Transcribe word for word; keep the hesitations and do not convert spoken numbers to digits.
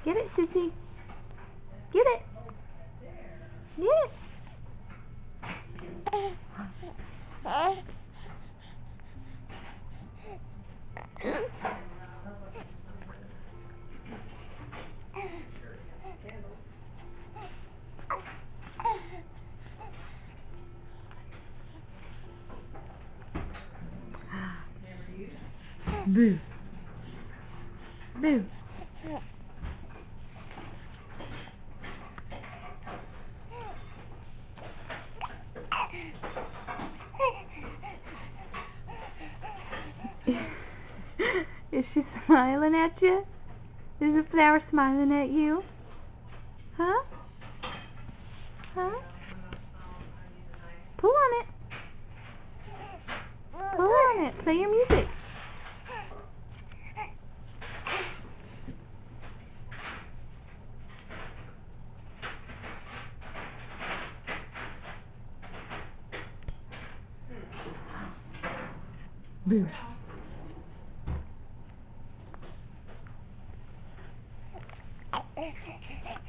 Get it, Sissy. Get it. Get it. Boo. Boo. Is she smiling at you? Is the flower smiling at you? Huh? Huh? Pull on it. Pull on it. Play your music. Boo.